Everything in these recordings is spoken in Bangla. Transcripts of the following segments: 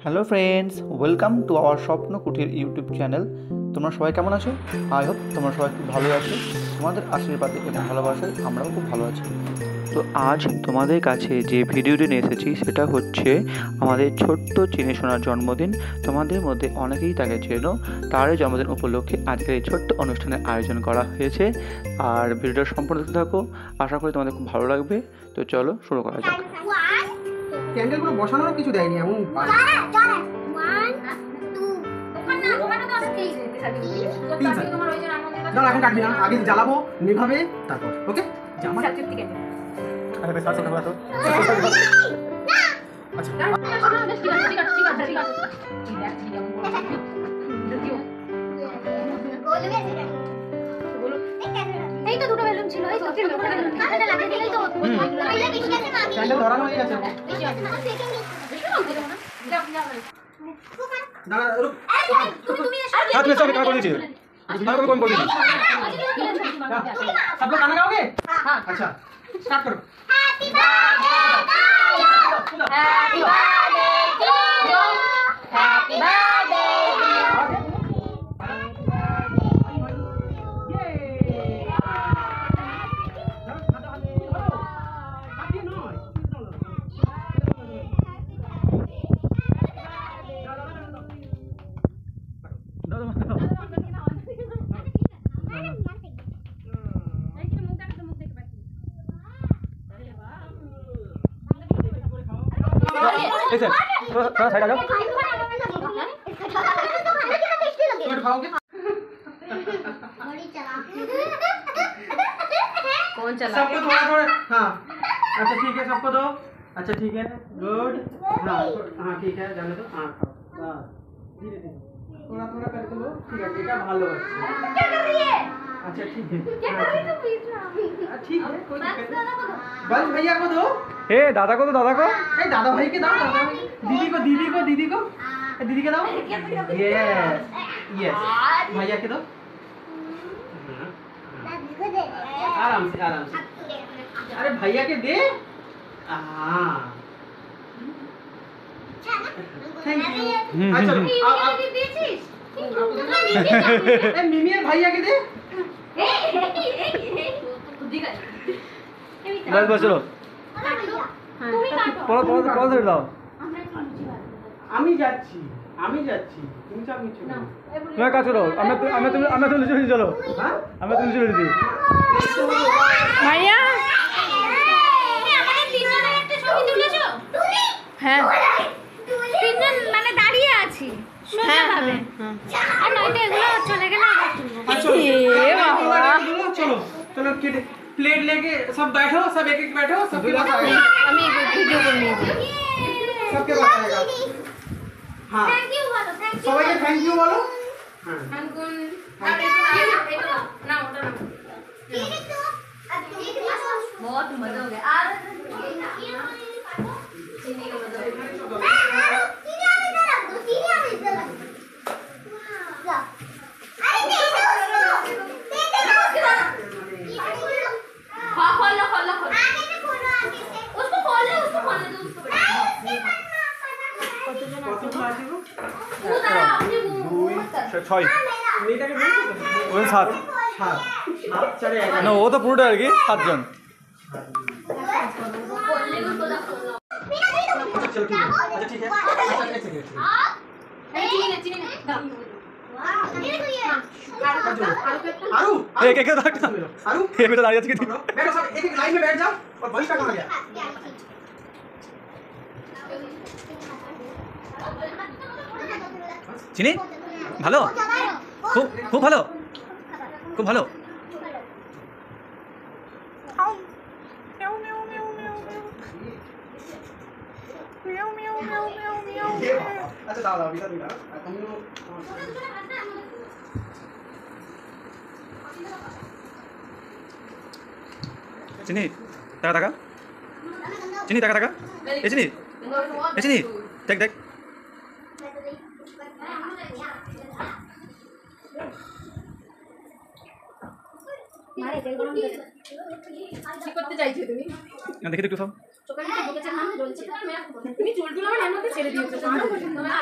Hello friends, welcome to our Swapno Kutir YouTube channel. তোমরা সবাই কেমন আছো? আই হোপ তোমরা সবাই খুব ভালো আছো। তোমাদের আশীর্বাদে এবং ভালোবাসায় আমরাও খুব ভালো আছি। তো আজ তোমাদের কাছে যে ভিডিওটি নিয়ে এসেছি সেটা হচ্ছে আমাদের ছোট্ট চিনে শোনার জন্মদিন। তোমাদের মধ্যে অনেকেই তাকে চেনো। তারই জন্মদিন উপলক্ষে আজকের এই ছোট্ট অনুষ্ঠানের আয়োজন করা হয়েছে। আর ভিডিওটা সম্পূর্ণ দেখতে থাকো, আশা করি তোমাদের খুব ভালো লাগবে। তো চলো শুরু করা যাক। ক্যান্ডেলগুলো বসানোর কিছু দেয়নি এমন দাঁড়া, এখন কাটবি না, আগে জ্বালাবো নিভাবে তারপর। ওকে এই তো দুটো বেলুন ছিল, এই তো দুটো বেলুন কাঁটাটা লাগিয়ে দিলেই তো ক্যান্ডেল ধরানো হয়ে গেছে। দাঁড়া রুক, তুমি हाथ में सब निकाल कर दीजिए। मैं कौन बोल दीजिए। सब लोग गाना गाओगे? हाँ। अच्छा स्टार्ट करो। Happy birthday happy birthday to you happy birthday ऐसे थोड़ा साइड आ जाओ। तो खाओगे? कौन चला? सबको थोड़ा थोड़ा। हाँ अच्छा ठीक है, सबको दो। अच्छा ठीक है, गुड। हाँ हाँ ठीक है, जाने दो। हाँ खाओ, धीरे धीरे थोड़ा थोड़ा करके लो। ठीक है, बेटा ভালো আছে। क्या कर रही है? अच्छा ठीक है, क्या कर रही तू बीच में? ठीक है, कोई दिक्कत नहीं। बस भैया को दो। ए दादा को तो दादा को। ए दादा भाई के दाओ, दादा भाई। दीदी को दीदी को दीदी को दीदी के दाओ। यस यस, भैया के दो। आराम से आराम से। अरे भैया के दे। हाँ थैंक यू। अच्छा आप ए मिमी और भैया के दे। बस बस चलो তুমি কাটো পড়া পড়া পড়া ধরে দাও। আমি যাচ্ছি তুমি চাপ নিচ্ছ না। তুমি কাজ করো, আমরা তুমি চলে চলো। হ্যাঁ আমরা তুমি চলে দিই। ভাইয়া আমাদের তিনজনের একটা ছবি তুলেছো? হ্যাঁ তিনজন মানে দাঁড়িয়ে আছি সোজাভাবে। আর নয়তো এগুলো চলে গেলে আবার তুলবো। ए बाबा चलो चलो प्लेट लेके सब बैठो, सब एक एक बैठो, सबके पास आएगा। আমি ভিডিও করে নিয়েছি। सबके पास आएगा। हाँ থ্যাংক ইউ বলো, থ্যাংক ইউ। সবাইকে থ্যাংক ইউ বলো। हाँ আঙ্কুল না ওটা না बहुत मजा हो गया। आ चीनी का मजा हो गया। ছয় মেয়েটাকে বলছো তো? ওই সাত हाँ चले आएगा। না ও তো পুরোটা আর কি সাতজন। चलो ठीक है, अच्छा ठीक है। अच्छा एक सेकंड। आरू एक एक दांत आरू ये बेटा दाঁড়িয়ে আছে কি? बैठो सब एक एक लाइन में बैठ जाओ। और वही का कहाँ गया? চিনি ভালো, খুব খুব ভালো, খুব ভালো। अच्छा दाओ दाओ इधर इधर तुम लोग চিনি টাকা টাকা, চিনি টাকা টাকা, এই চিনি এই চিনি দেখ দেখ। কি করতে চাইছো তুমি? দেখি একটু সব চোখে মুখে ঢুকেছে, নাম জ্বলছে। তুমি চুলটুল আমার এর মধ্যে ছেড়ে দিয়েছো। তোমার পছন্দ না।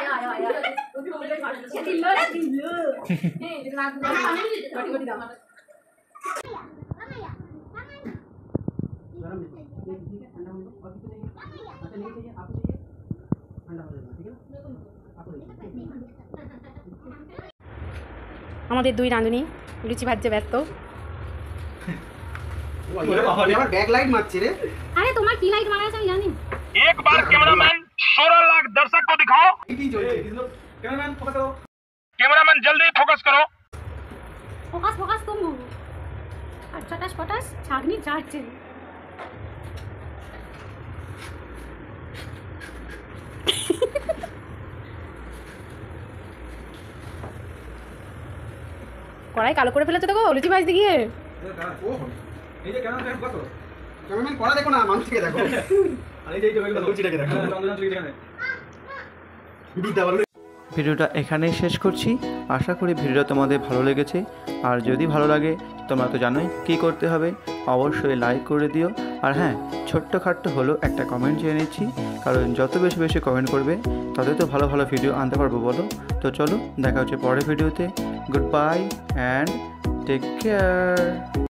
गरम नहीं, ठीक है, ठंडा होने दो। और किसको चाहिए? अच्छा नहीं चाहिए, आपको चाहिए? ठंडा हो जाएगा, ठीक है? आपको चाहिए। আমাদের দুই রাঁধুনি লুচি ভাজতে ব্যস্ত। আবার ব্যাক লাইট মারছে রে। আরে তোমার কি লাইট মারা আছে আমি জানি। एक बार कैमरामैन 16 लाख दर्शक को दिखाओ। कैमरामैन फोकस करो। कैमरामैन जल्दी फोकस करो। ফোকাস ফোকাস তুম আর ছটাস ফটাস ছাগনি চাটছে। কড়াই কালো করে ফেলেছে দেখো লুচি ভাজতে গিয়ে। এই যে ক্যামেরাম্যান ফোকাস করো। ক্যামেরাম্যান কড়া দেখো না, মানুষকে দেখো। আর এই যে লুচিটাকে দেখো। বিদ্যা বলো। ভিডিওটা এখানেই শেষ করছি। আশা করি ভিডিওটা তোমাদের ভালো লেগেছে। আর যদি ভালো লাগে তোমরা তো জানোই কী করতে হবে, অবশ্যই লাইক করে দিও। আর হ্যাঁ, ছোট্টখাট্ট হলেও একটা কমেন্ট চেয়ে নিচ্ছি, কারণ যত বেশি বেশি কমেন্ট করবে ততই তো ভালো ভালো ভিডিও আনতে পারবো বলো। তো চলো দেখা হচ্ছে পরের ভিডিওতে। Good bye and take care.